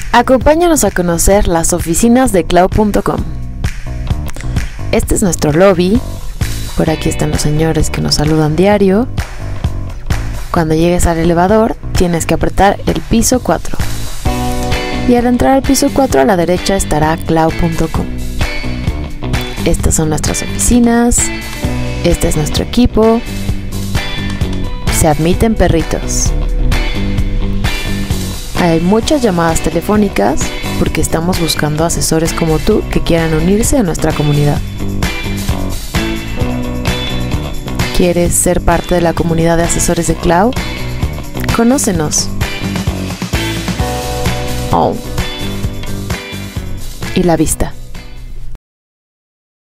Acompáñanos a conocer las oficinas de cloud.com. Este es nuestro lobby. Por aquí están los señores que nos saludan diario. Cuando llegues al elevador, tienes que apretar el piso 4. Y al entrar al piso 4 a la derecha estará cloud.com. Estas son nuestras oficinas. Este es nuestro equipo. Se admiten perritos. Hay muchas llamadas telefónicas porque estamos buscando asesores como tú que quieran unirse a nuestra comunidad. ¿Quieres ser parte de la comunidad de asesores de cloud? Conócenos. Oh. Y la vista.